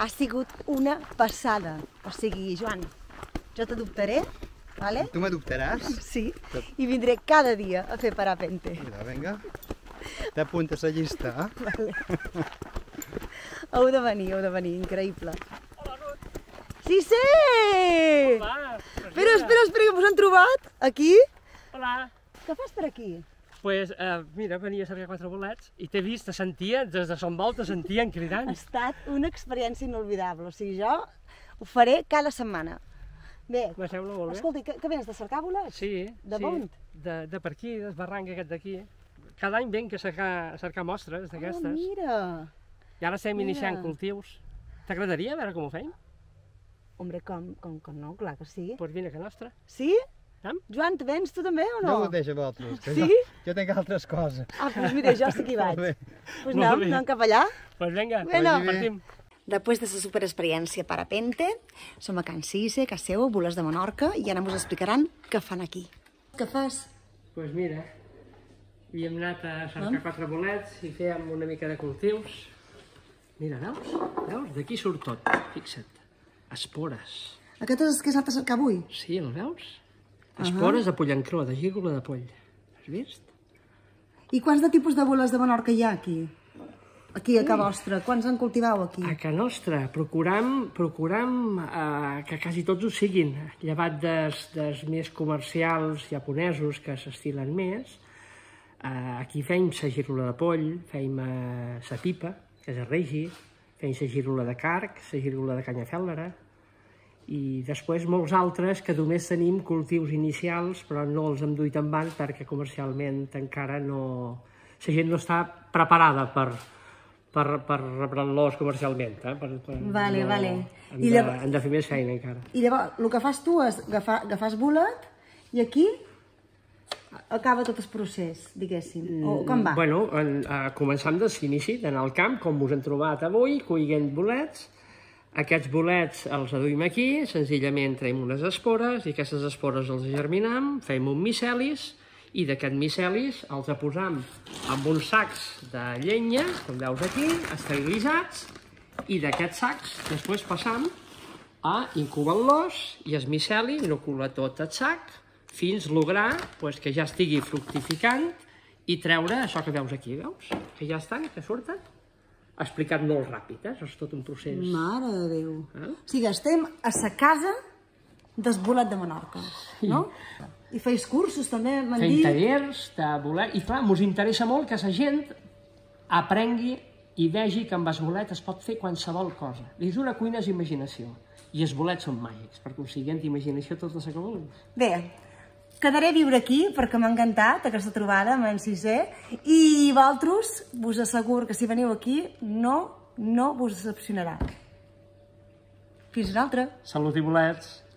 Ha sigut una passada. O sigui, Joan, jo t'adoptaré, vale? Tu m'adoptaràs? Sí, i vindré cada dia a fer parapente. Mira, vinga. T'apuntes a la llista, eh? Vale. Heu de venir, increïble. Hola, Ruth. Sí, sí! Hola. Espera, que us han trobat, aquí. Hola. Què fas per aquí? Pues, mira, venia a cercar 4 bolets i t'he vist, te sentia, des de Son Volt te sentien Ha cridant. estat una experiència inolvidable, o sigui, jo ho faré cada setmana. Bé, Me sembla molt bé. escolta, que vens de cercar bolets? Sí, De sí. on? De per aquí, del barranc aquest d'aquí. Cada any venc a cercar mostres Ah, d'aquestes. mira! I ara estem iniciant mira. cultius. T'agradaria veure com ho feim? Hombre, com no, clar que sí. Doncs pues vine a casa nostra. Sí? Am? Joan, te vens tu també o No no? ho deixa a vosaltres, que Sí? jo tinc altres coses. Ah, doncs mira, jo sí que hi vaig. Molt bé. Pues Molt bé. anem cap allà. Doncs pues vinga, Bueno. partim. Després de la superexperiència parapente, som a Can Cise, casa seu, Boles de Menorca, i ara us explicaran què fan aquí. Què fas? Doncs pues mira, havíem anat a cercar 4 bolets i fèiem una mica de cultius. Mira, veus? Veus? D'aquí surt tot, fixa't. Espores. Aquest és el que has anat a cercar avui? Sí, el veus? Espores de pollancró, de gírgola de poll. Has vist? I quants de tipus de boles de Menorca hi ha aquí? Aquí, a casa vostra. Quants en cultiveu aquí? A casa nostra procuram que quasi tots ho siguin, llevat dels més comercials japonesos que s'estilen més. Aquí feim la gírgola de poll, feim la pipa, que és el regi, feim la gírgola de carc, la gírgola de canyafèlera, i després molts altres que només tenim cultius inicials, però no els hem duit en banc perquè comercialment encara no... La gent no està preparada per rebre-los comercialment. Vale. Hem de fer més feina encara. I llavors, el que fas tu és agafar el bolet i aquí acaba tot el procés, diguéssim. O com va? Bueno, començam des l'inici, d'anar al camp, com us hem trobat avui, collint bolets. Aquests bolets els aduïm aquí, senzillament traiem unes espores i aquestes espores els germinam, fem un micelis i d'aquest micelis els posam en uns sacs de llenya, com veus aquí, esterilitzats, i d'aquests sacs després passam a incubar-los i el miceli inocula tot el sac fins lograr que ja estigui fructificant i treure això que veus aquí, veus? Que ja estan, que surten. Explicat molt ràpid, és tot un procés. Mare de Déu. O sigui, estem a la casa del bolet de Menorca, no? I feis cursos també, m'han dit. Fem tallers de bolet. I clar, ens interessa molt que la gent aprengui i vegi que amb el bolet es pot fer qualsevol cosa. Dins una cuina és imaginació. I els bolets són màgics, perquè o sigui, d'imaginació tota la que vulguis. Bé, quedaré a viure aquí perquè m'ha encantat aquesta trobada amb en Cise i vosaltres vos asseguro que si veniu aquí no vos decepcionarà. Fins una altra. Salut i bolets!